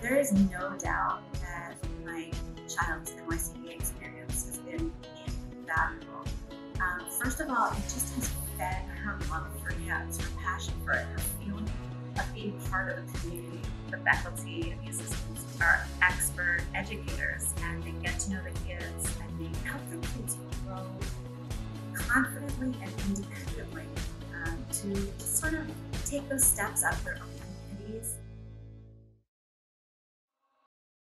There is no doubt that my child's NYCD experience has been invaluable. First of all, it just has fed her love for cats, her passion for it, her feeling of being part of the community. The faculty and the assistants are expert educators, and they get to know the kids and they help the kids grow confidently and independently to just sort of take those steps out of their own identities